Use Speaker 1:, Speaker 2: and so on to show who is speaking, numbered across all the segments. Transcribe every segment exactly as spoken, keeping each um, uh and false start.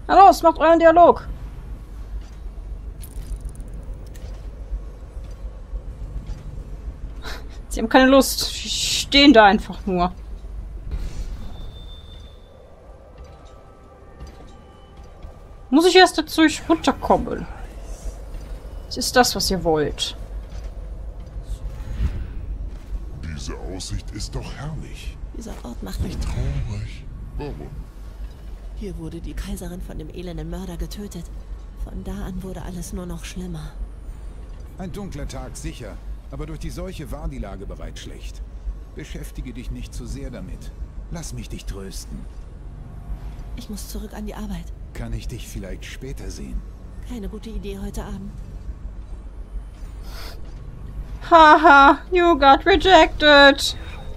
Speaker 1: Na los, macht euren Dialog. Sie haben keine Lust. Sie stehen da einfach nur. Muss ich erst dazu runterkommen? Was ist das, was ihr wollt?
Speaker 2: Diese Aussicht ist doch herrlich.
Speaker 3: Dieser Ort macht mich
Speaker 2: Traurig. Warum?
Speaker 3: Hier wurde die Kaiserin von dem elenden Mörder getötet. Von da an wurde alles nur noch schlimmer.
Speaker 4: Ein dunkler Tag, sicher. Aber durch die Seuche war die Lage bereits schlecht. Beschäftige dich nicht zu sehr damit. Lass mich dich trösten.
Speaker 3: Ich muss zurück an die Arbeit.
Speaker 4: Kann ich dich vielleicht später sehen?
Speaker 3: Keine gute Idee heute Abend.
Speaker 1: Haha, you got rejected.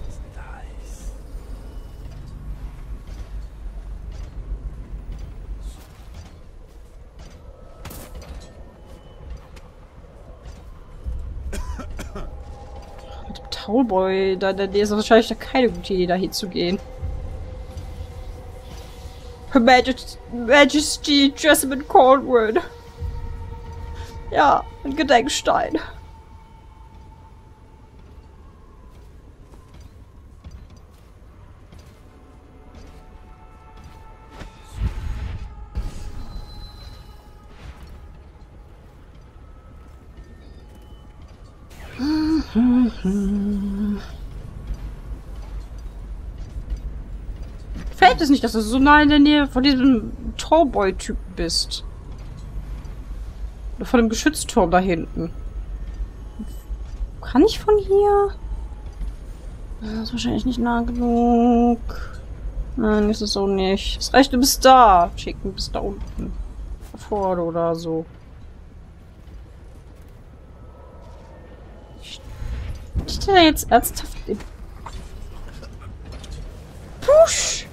Speaker 1: Mit dem Towboy, da, da ist wahrscheinlich keine gute Idee, da hinzugehen. Her Majesty, Majesty Jessamine Caldwell. Ja, ein Gedenkstein. Gefällt es nicht, dass du so nah in der Nähe von diesem Tallboy-Typen bist. Oder von dem Geschützturm da hinten. Kann ich von hier? Das ist wahrscheinlich nicht nah genug. Nein, ist es auch nicht. Es reicht, du bist da. Schicken bis da unten. Da vorne oder so. Ich da jetzt ernsthaft im Push.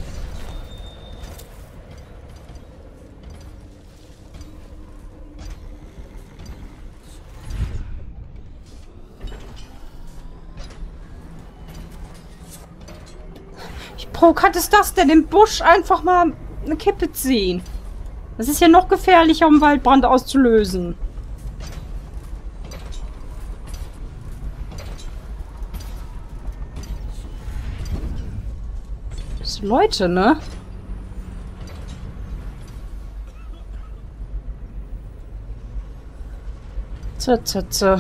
Speaker 1: Wie provokant ist das denn? Im Busch einfach mal eine Kippe ziehen. Das ist ja noch gefährlicher, um Waldbrand auszulösen. Das sind Leute, ne? Z, z, z.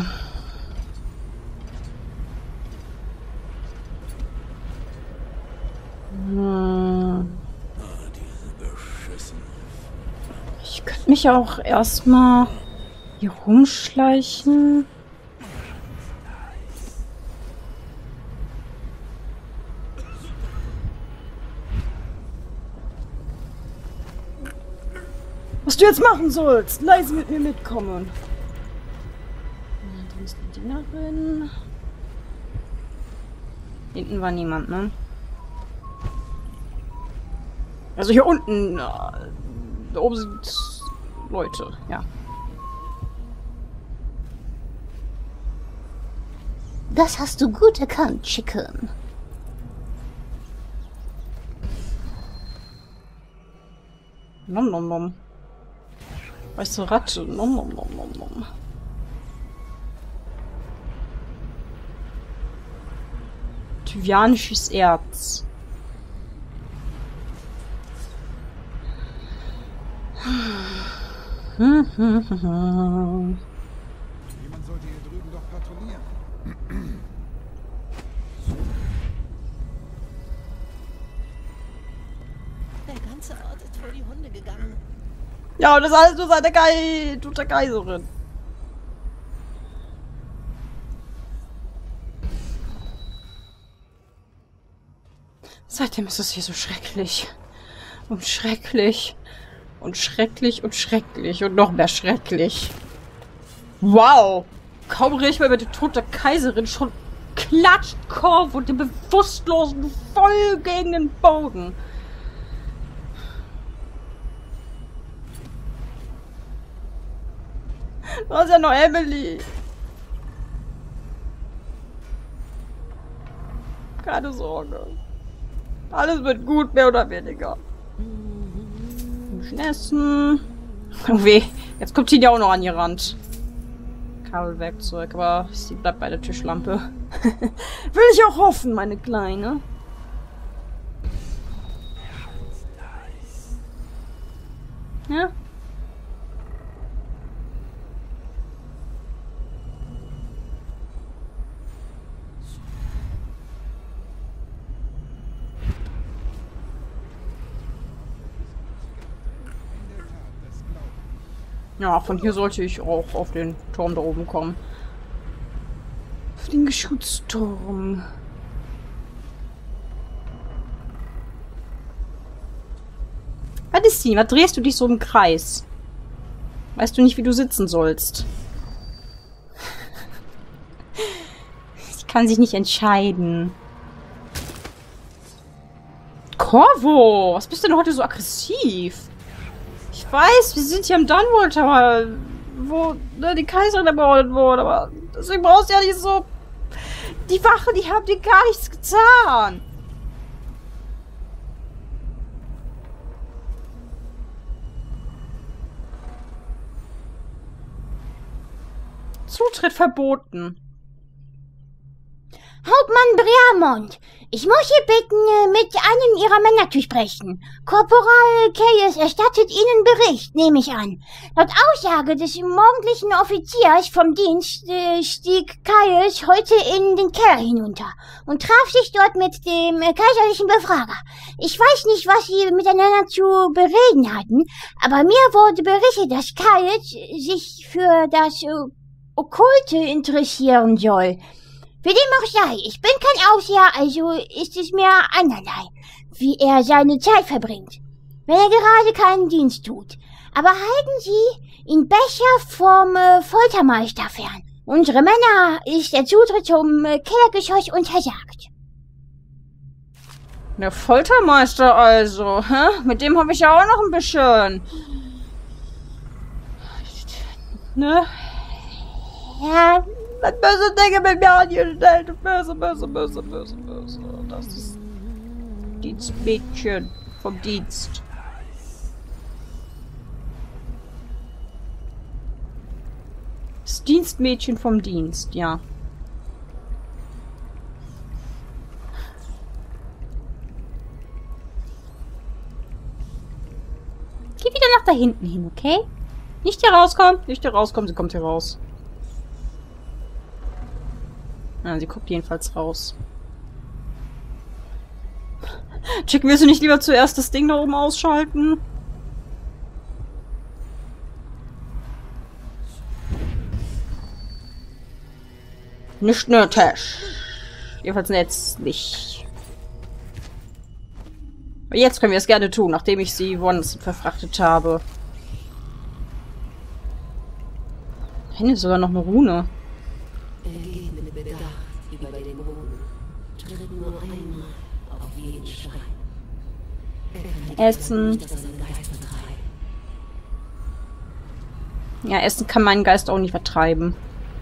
Speaker 1: Ich könnte mich auch erstmal hier rumschleichen. Was du jetzt machen sollst, leise mit mir mitkommen. Da ist die Dienerin. Hinten war niemand, ne? Also hier unten, da oben sind Leute, ja.
Speaker 5: Das hast du gut erkannt, Chicken.
Speaker 1: Nom nom nom. Weißt du, Ratte, nom nom nom nom nom. Tyvianisches Erz.
Speaker 4: Jemand sollte hier drüben doch patrouillieren.
Speaker 3: Der ganze Ort ist vor die Hunde gegangen.
Speaker 1: Ja, und das ist alles nur seine Ge tote Kaiserin. Seitdem ist es hier so schrecklich. Und schrecklich. Und schrecklich und schrecklich. Und noch mehr schrecklich. Wow! Kaum rede ich mal über die tote Kaiserin, schon klatscht Korv und den Bewusstlosen voll gegen den Boden. Du hast ja noch Emily. Keine Sorge. Alles wird gut, mehr oder weniger. Schön essen. Oh weh, jetzt kommt die ja auch noch an ihr Rand. Kabelwerkzeug, aber sie bleibt bei der Tischlampe. Will ich auch hoffen, meine Kleine. Ja. Ja, von hier sollte ich auch auf den Turm da oben kommen. Auf den Geschützturm. Was ist die? Was drehst du dich so im Kreis? Weißt du nicht, wie du sitzen sollst? Sie kann sich nicht entscheiden. Corvo, was bist du denn heute so aggressiv? Ich weiß, wir sind hier im Dunwall Tower, wo ne, die Kaiserin ermordet wurde, aber deswegen brauchst du ja nicht so... Die Wache, die haben dir gar nichts getan. Zutritt verboten.
Speaker 5: Hauptmann Breamont, ich muss Sie bitten, mit einem Ihrer Männer zu sprechen. Korporal Keyes erstattet Ihnen Bericht, nehme ich an. Laut Aussage des morgendlichen Offiziers vom Dienst äh, stieg Keyes heute in den Keller hinunter und traf sich dort mit dem äh, kaiserlichen Befrager. Ich weiß nicht, was Sie miteinander zu bereden hatten, aber mir wurde berichtet, dass Keyes sich für das äh, Okkulte interessieren soll. Wie dem auch sei, ich bin kein Aufseher, also ist es mir einerlei, wie er seine Zeit verbringt, wenn er gerade keinen Dienst tut. Aber halten Sie ihn besser vom äh, Foltermeister fern. Unsere Männer ist der Zutritt zum äh, Kellergeschoss untersagt.
Speaker 1: Der Foltermeister also, hä? Mit dem habe ich ja auch noch ein bisschen... Ne?
Speaker 5: Ja...
Speaker 1: Böse Dinge mit mir angestellt. Böse, böse, böse, böse, böse. Das ist Dienstmädchen vom Dienst. Das Dienstmädchen vom Dienst, ja. Geh wieder nach da hinten hin, okay? Nicht hier rauskommen, nicht hier rauskommen, sie kommt hier raus. Ja, sie guckt jedenfalls raus. Chick, willst du nicht lieber zuerst das Ding da oben ausschalten? Nicht nötig. Jedenfalls jetzt nicht. Aber jetzt können wir es gerne tun, nachdem ich sie woanders verfrachtet habe. Da hinten ist sogar noch eine Rune. Essen. Ja, Essen kann meinen Geist auch nicht vertreiben.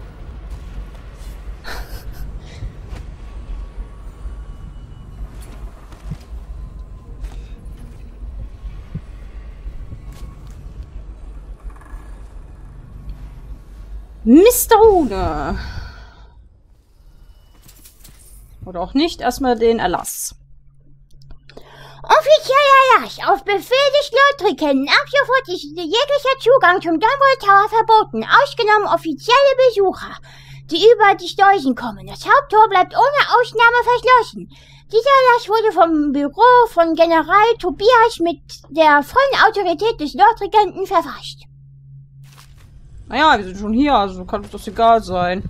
Speaker 1: Mister Rune. Oder auch nicht. Erstmal den Erlass.
Speaker 5: Offizieller Erlass. Auf Befehl des Lordriken. Ab sofort ist jeglicher Zugang zum Dunwall Tower verboten. Ausgenommen offizielle Besucher, die über die Schleusen kommen. Das Haupttor bleibt ohne Ausnahme verschlossen. Dieser Erlass wurde vom Büro von General Tobias mit der vollen Autorität des Lordregenten verfasst.
Speaker 1: Naja, wir sind schon hier, also kann uns das egal sein.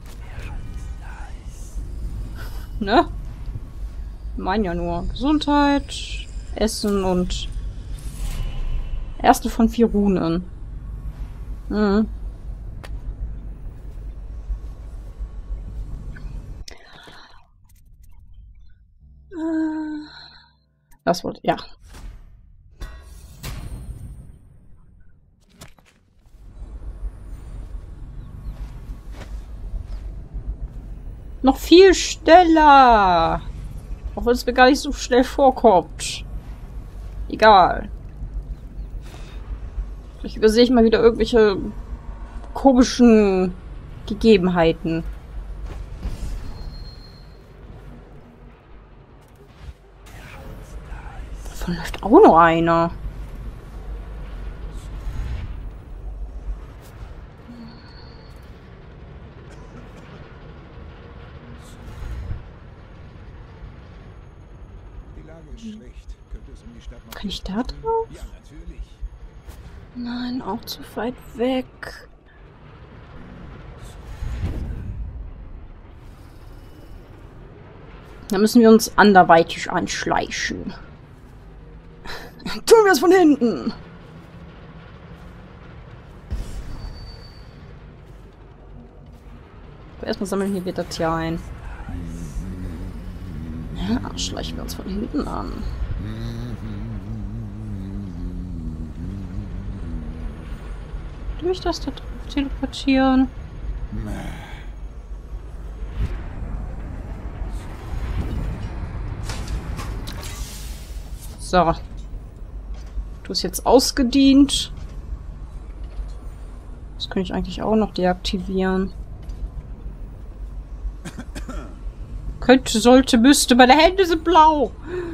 Speaker 1: Ne? Ich meine ja nur Gesundheit, Essen und erste von vier Runen. Mhm. Das wollte, ja. Noch viel schneller. Auch wenn es mir gar nicht so schnell vorkommt. Egal. Ich übersehe ich mal wieder irgendwelche komischen Gegebenheiten. Davon läuft auch noch einer.
Speaker 4: Die Lage ist schlecht. Könnte es um die Stadt noch...
Speaker 1: Kann ich da drauf?
Speaker 4: Ja, natürlich.
Speaker 1: Nein, auch zu weit weg. Da müssen wir uns anderweitig anschleichen. Tun wir es von hinten. Aber erstmal sammeln wir das hier ein. Ja, schleichen wir uns von hinten an. Will ich das da drauf teleportieren? So. Du hast jetzt ausgedient. Das könnte ich eigentlich auch noch deaktivieren. Könnte, sollte, müsste. Meine Hände sind blau.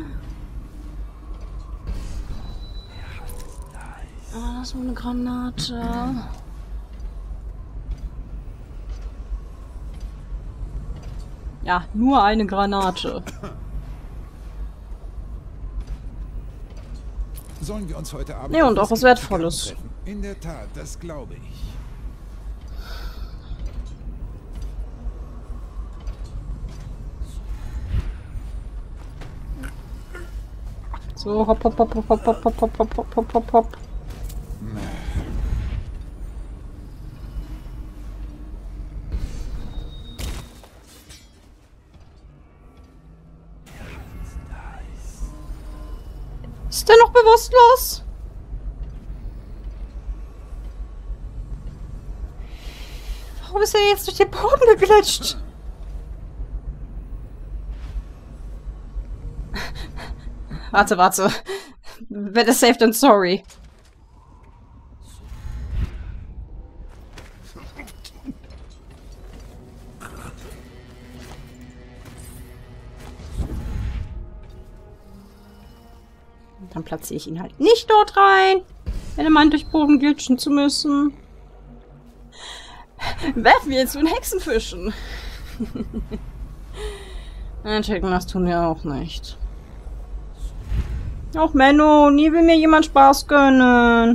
Speaker 1: Ah, das ist eine Granate. Ja, nur eine Granate.
Speaker 4: Sollen wir uns heute Abend...
Speaker 1: Nee, und auch was Wertvolles.
Speaker 4: treffen? In der Tat, das glaube ich.
Speaker 1: So, hopp, hopp, hopp, hopp, hopp, hopp, hopp, hopp, hopp, hopp, hopp, hopp. Ist der noch bewusstlos? Warum ist er jetzt durch den Boden geglitscht? Warte, warte. Wenn es safe, dann sorry. Dann platziere ich ihn halt nicht dort rein, wenn er meint, durch Boden glitschen zu müssen. Werfen wir jetzt so einen Hexenfischen. Nein, checken, das tun wir auch nicht. Auch Menno, nie will mir jemand Spaß gönnen.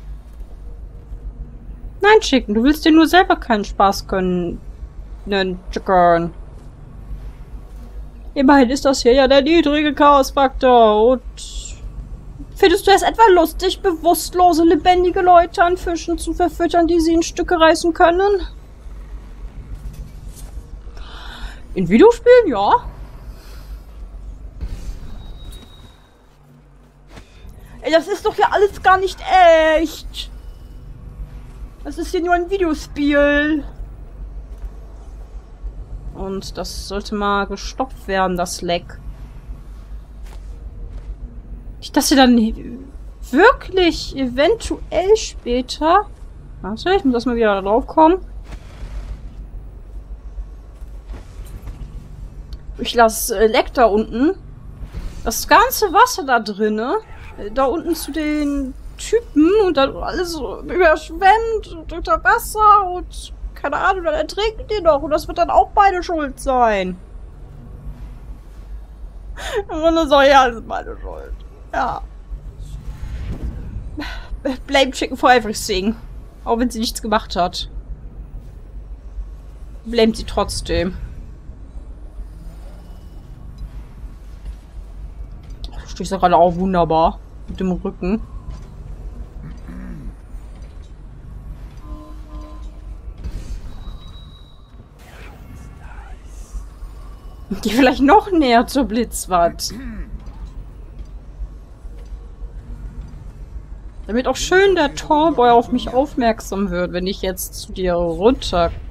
Speaker 1: Nein, Chicken, du willst dir nur selber keinen Spaß gönnen. Nein, Chicken. Immerhin ist das hier ja der niedrige Chaosfaktor. Und findest du es etwa lustig, bewusstlose, lebendige Leute an Fischen zu verfüttern, die sie in Stücke reißen können? In Videospielen, ja. Ey, das ist doch ja alles gar nicht echt. Das ist hier nur ein Videospiel. Und das sollte mal gestoppt werden, das Leck. Nicht, dass sie dann wirklich eventuell später... Warte, ich muss erstmal wieder da drauf kommen. Ich lasse Leck da unten. Das ganze Wasser da drinne, da unten zu den Typen und dann alles so überschwemmt und unter Wasser und keine Ahnung, dann ertrinken die noch und das wird dann auch beide schuld sein. Und das soll ja alles meine Schuld. Ja. Blame Chicken for everything. Auch wenn sie nichts gemacht hat. Blamet sie trotzdem. Du stehst doch gerade auch wunderbar. Mit dem Rücken. Geh vielleicht noch näher zur Blitzwand. Damit auch schön der Torboy auf mich aufmerksam wird, wenn ich jetzt zu dir runter